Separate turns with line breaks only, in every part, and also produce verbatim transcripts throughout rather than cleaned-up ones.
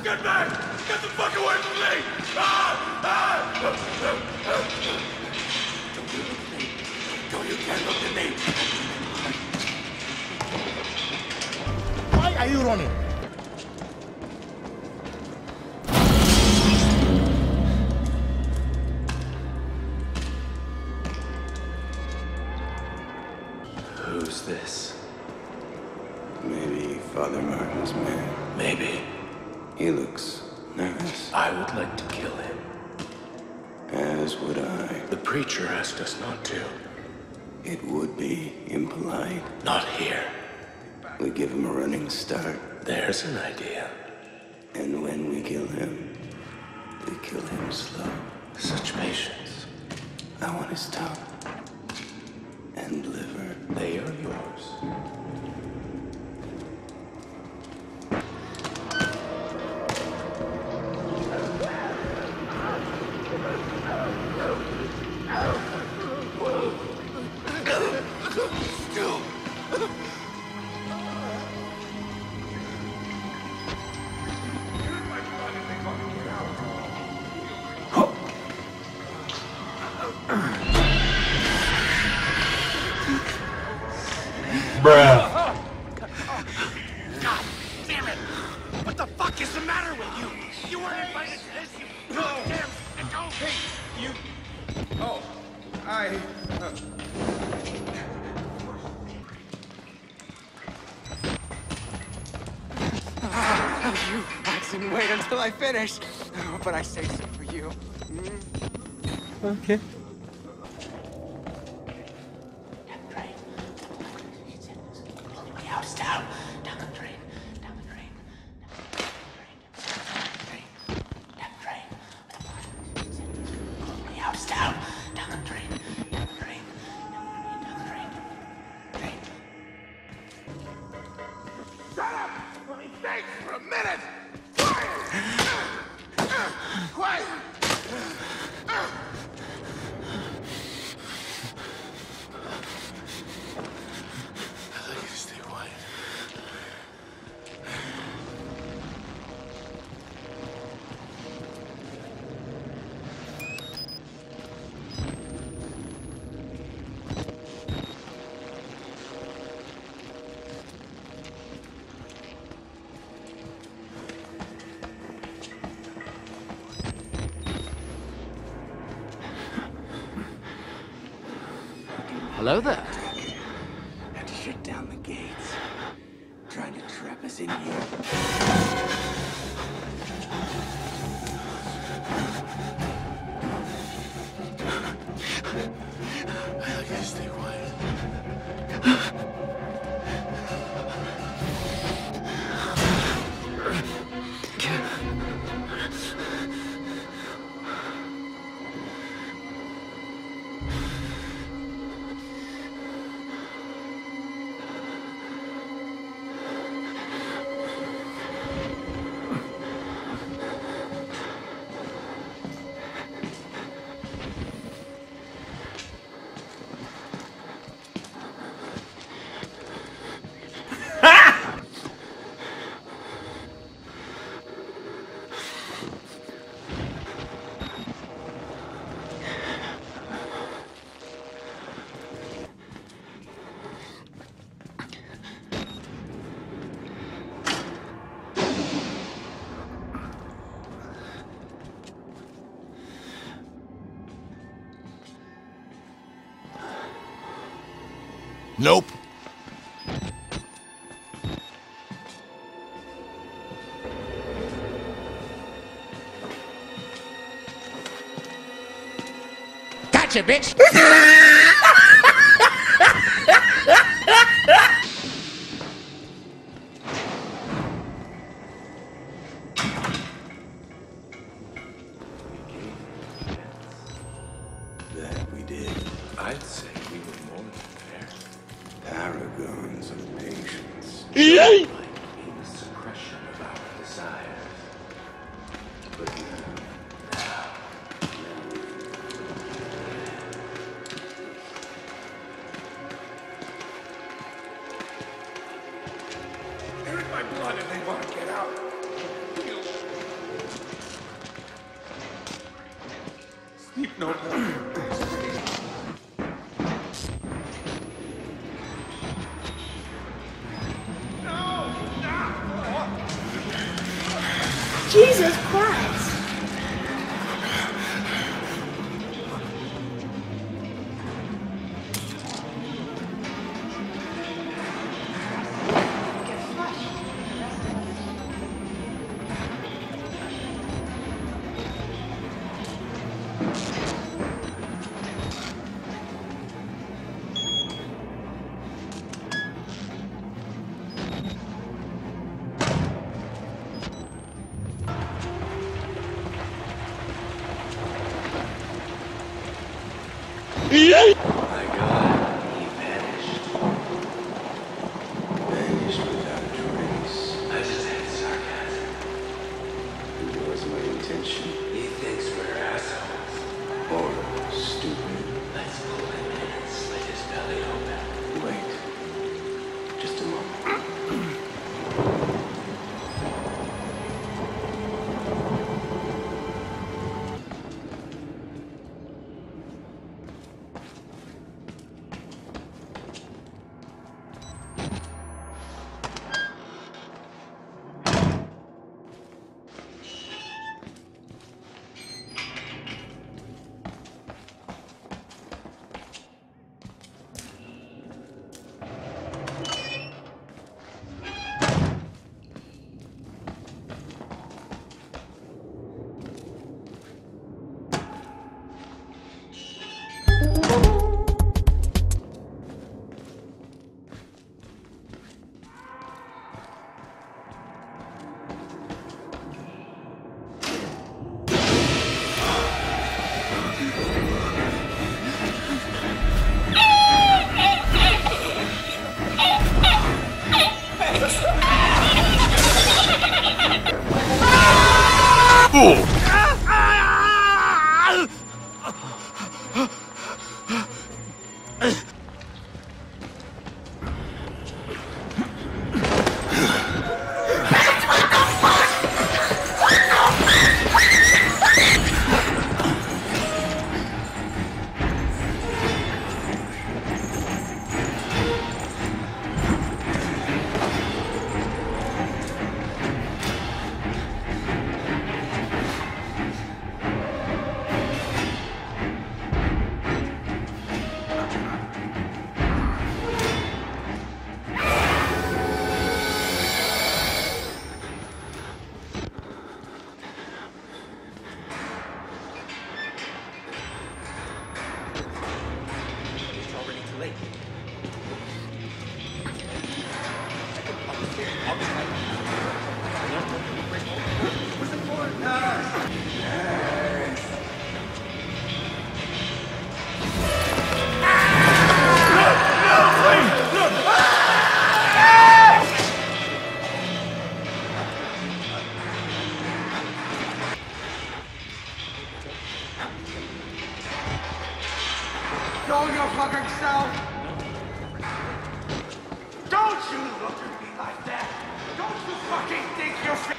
Get back! Get the fuck away from me! Ah! Ah! Don't you look at me! Don't you can't look at me!
Why are you running?
Who's this?
Maybe Father Martin's man.
Maybe.
He looks nervous.
I would like to kill him.
As would I.
The preacher asked us not to.
It would be impolite.
Not here.
We give him a running start.
There's an idea.
And when we kill him, we kill him slow.
Such patience.
I want his tongue. And liver.
They are yours.
Still.
Bruh.
God damn it! What the fuck is the matter with you? You weren't invited to this, you goddamn sicko!
Hey, you... Oh, I... Uh...
Oh, you Jackson, wait until I finish. Oh, but I saved some for you. Mm.
Okay.
House down, down the drain, down the drain, down the drain, down the drain, down the house down, down the drain, down the drain, down the drain, drain. Shut up! Let me think for a minute! Quiet! Quiet!
Hello there.
Had to shut down the gates. Trying to trap us in here.
I gotta stay quiet.
Nope.
Gotcha, bitch!
That we did.
I'd say we were more than fair.
Paragons of patience.
Like in the suppression of our desires. But now, now,
They're in my blood and they want to get out. You No more.
Jesus Christ!
My God, he vanished. Vanished without a trace. I just had sarcasm. It was my intention. He thinks we're assholes. Or stupid. Let's pull him in and slit his belly open. Wait. Just a moment.
Go your fucking self!
Don't you look at me like that! Don't you fucking think you're free?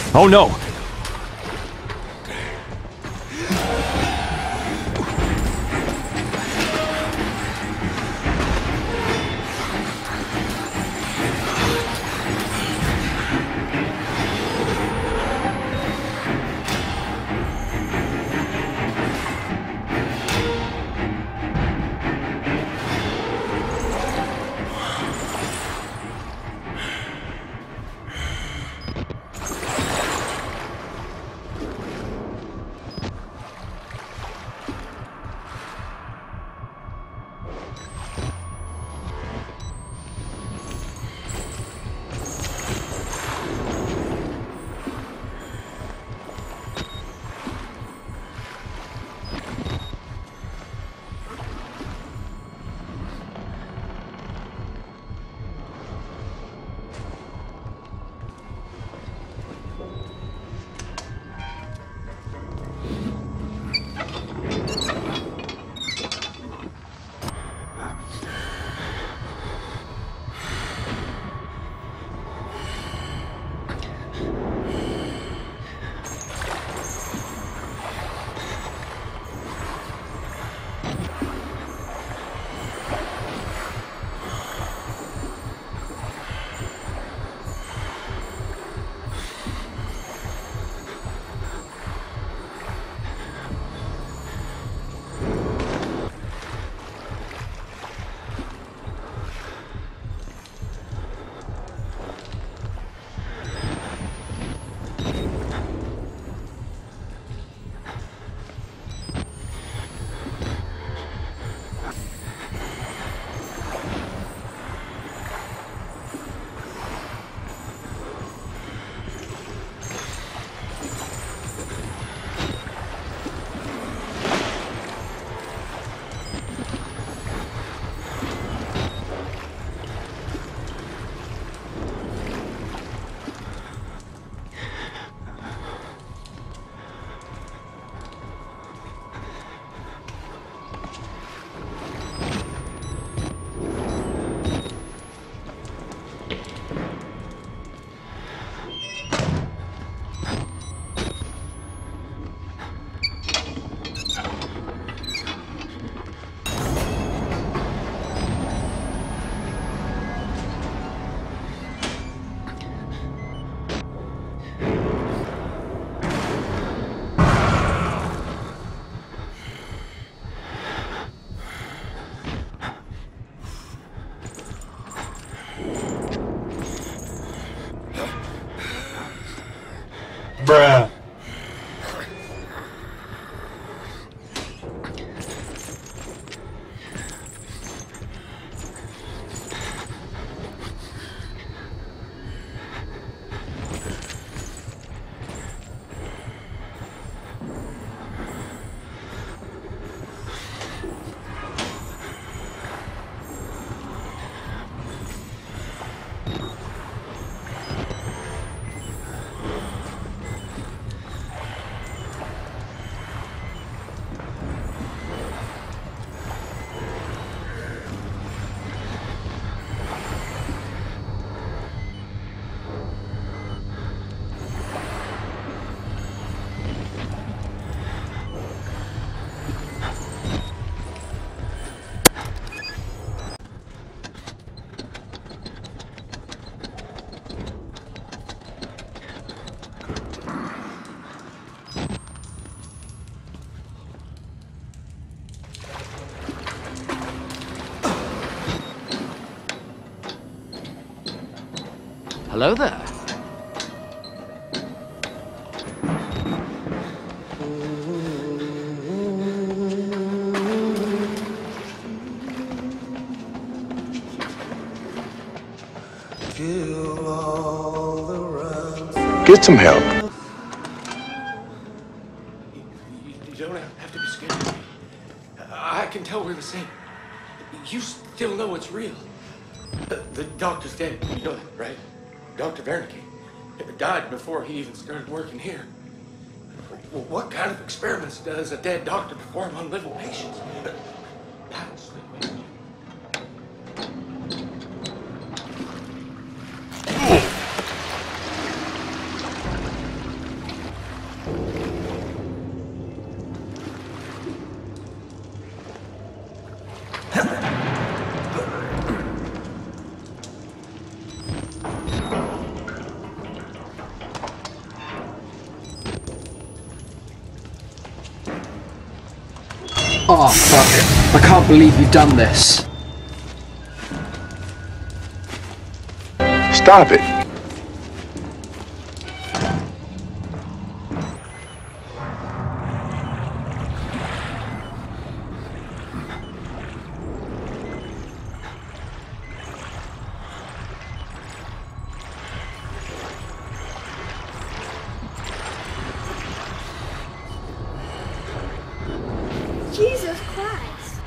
Oh no!
Bruh.
Hello there.
Get some help.
You, you don't have to be scared of me. I can tell we're the same. You still know it's real. The, the doctor's dead. You know that, right? Doctor Wernicke died before he even started working here. Well, what kind of experiments does a dead doctor perform on living patients? That's
Oh, fuck. I can't believe you've done this.
Stop it.
Jesus Christ.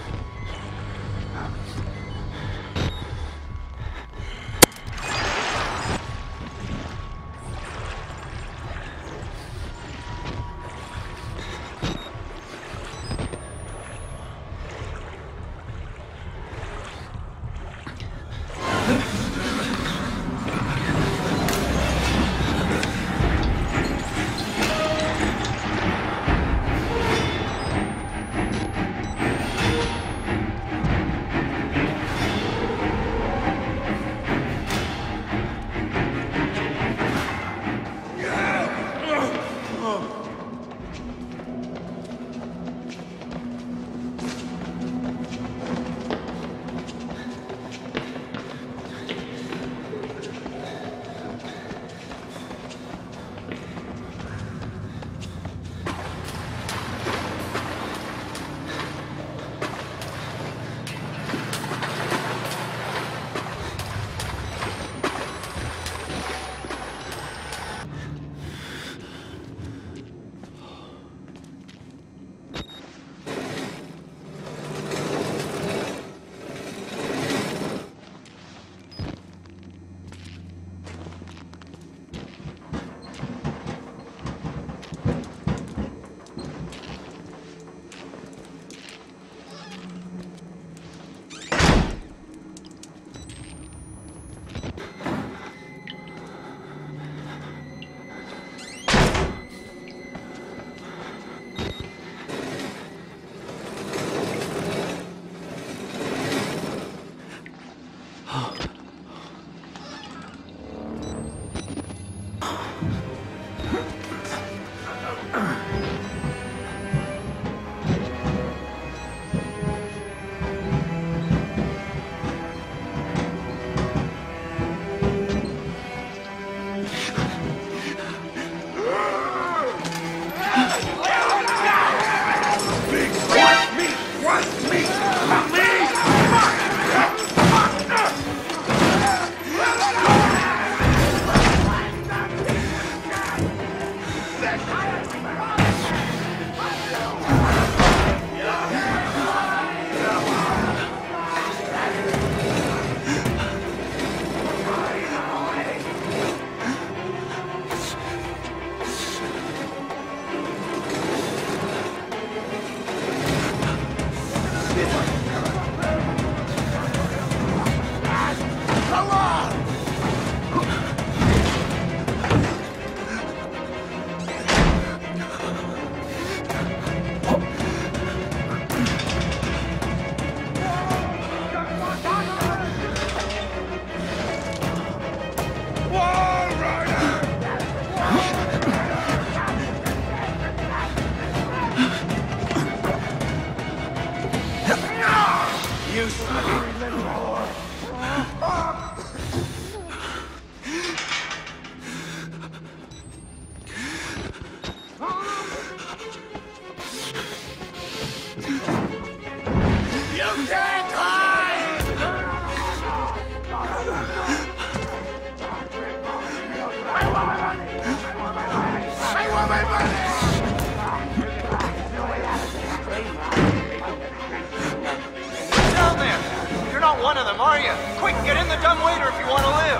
One of them, are you? Quick, get in the dumbwaiter if you want to live.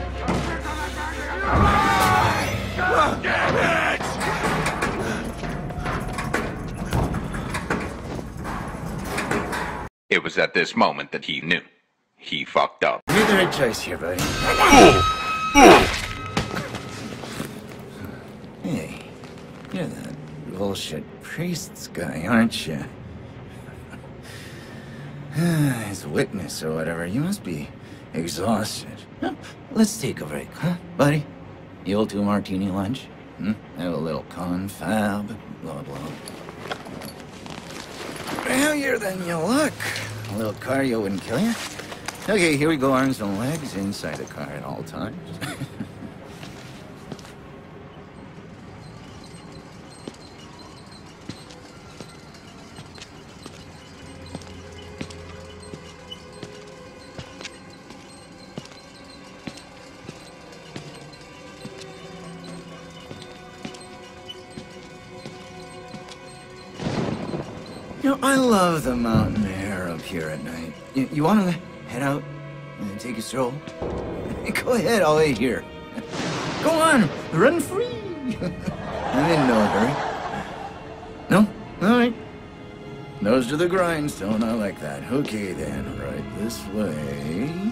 Damn it!
It was at this moment that he knew. He fucked up.
You made the right choice here, buddy. Hey, you're that bullshit priest's guy, aren't you? As a witness or whatever, you must be exhausted. Let's take a break, huh, buddy? The old two-martini lunch? Hmm? Have a little confab, blah, blah. heavier than you look. A little cardio wouldn't kill you. Okay, here we go, arms and legs inside the car at all times. You know, I love the mountain air up here at night. You, you want to head out and take a stroll? Go ahead, I'll wait here. Go on, run free. I'm in no hurry. No? All right. Nose to the grindstone, I like that. Okay then, right this way.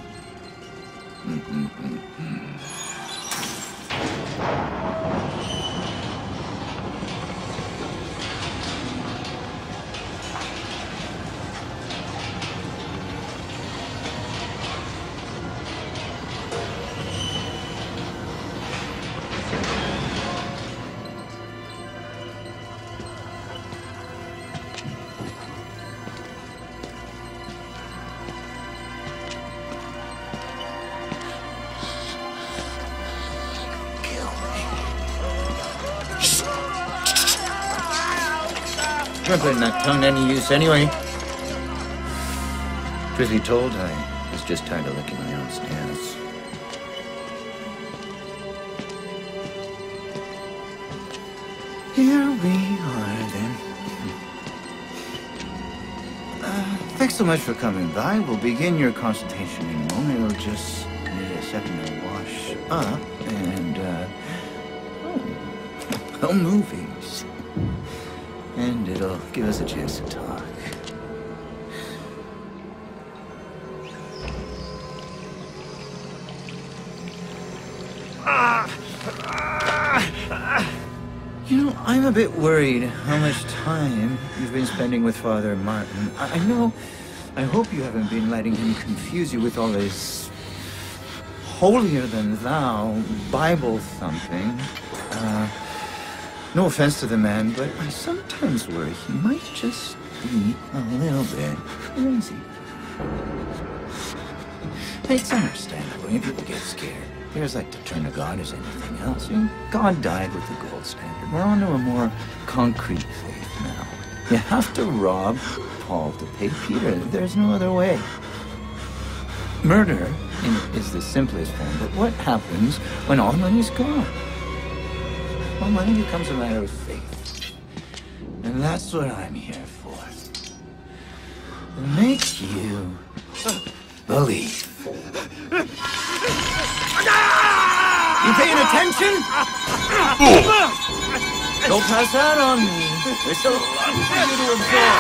I'm not putting that tongue to any use anyway. Truth be told, I was just tired of licking my own stance. Here we are, then. Uh, thanks so much for coming by. We'll begin your consultation in a moment. We'll just need a second to wash up and, uh... Oh, oh movies. And it'll give us a chance to talk. You know, I'm a bit worried how much time you've been spending with Father Martin. I, I know, I hope you haven't been letting him confuse you with all this holier-than-thou Bible thumping. Uh... No offense to the man, but I sometimes worry he might just be a little bit crazy. It's understandable when people get scared. They're as like to turn to God as anything else. And God died with the gold standard. We're on to a more concrete faith now. You have to rob Paul to pay Peter. There's no other way. Murder is the simplest form, but what happens when all money's gone? Well, money becomes a matter of faith. And that's what I'm here for. To make you believe. You paying attention? Don't pass out on me. There's still a lot for you to absorb.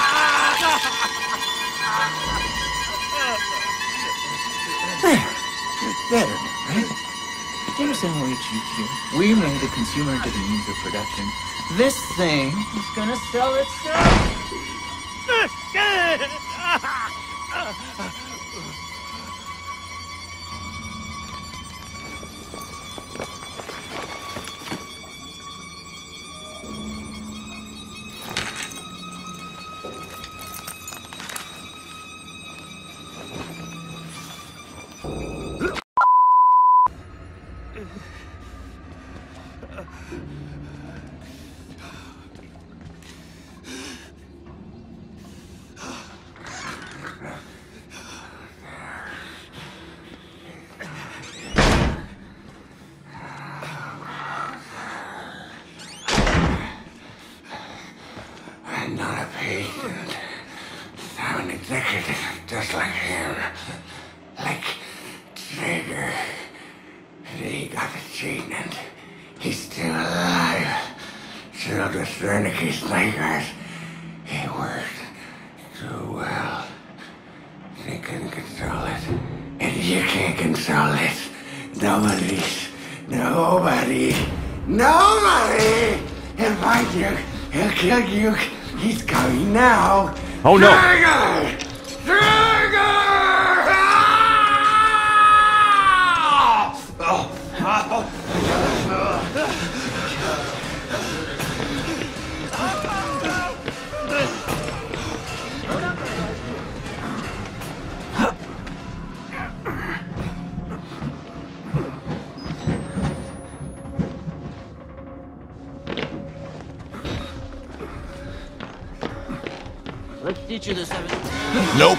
There. Better, right? Do you understand what we achieved here? We made the consumer into the means of production. This thing is gonna sell itself.
I'm not a patient. I'm an executive, just like him. Like Traeger. He got the cheating and he's still alive. Filled with Wernicke's nightmares. He worked too well. They couldn't control it. And you can't control it. Nobody. Nobody. Nobody! He'll find you. He'll kill you. He's coming now.
Oh no!
Trigger! Trigger! Oh, oh,
Teach you the seven.
Nope.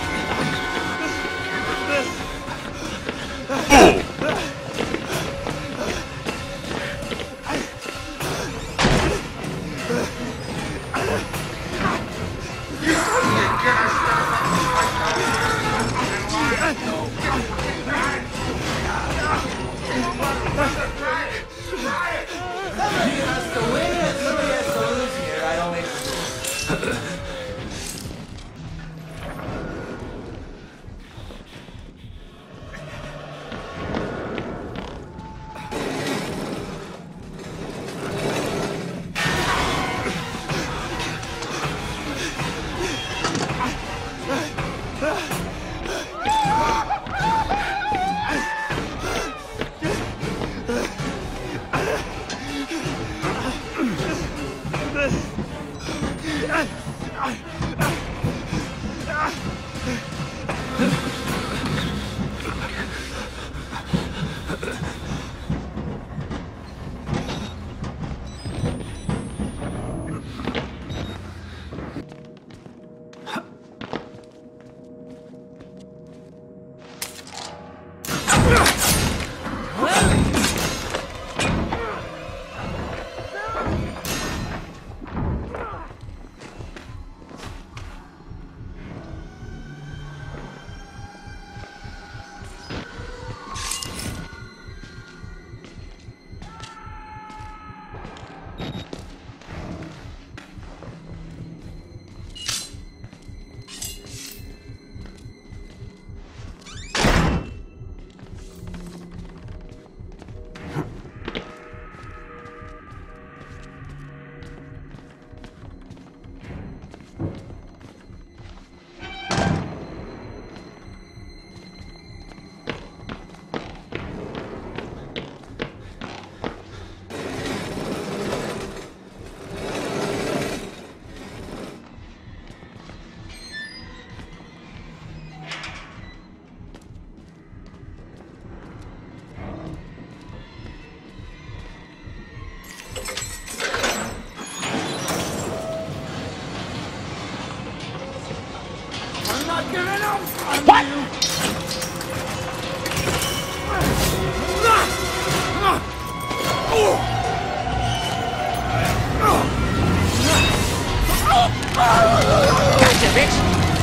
Gotcha, bitch!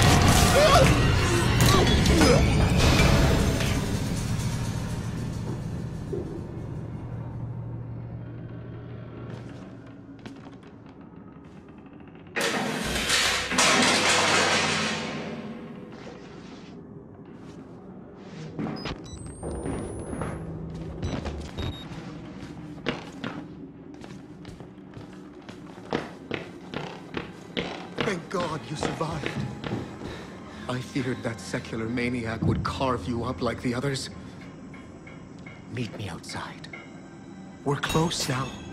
Thank God you survived. I feared that secular maniac would carve you up like the others. Meet me outside. We're close now.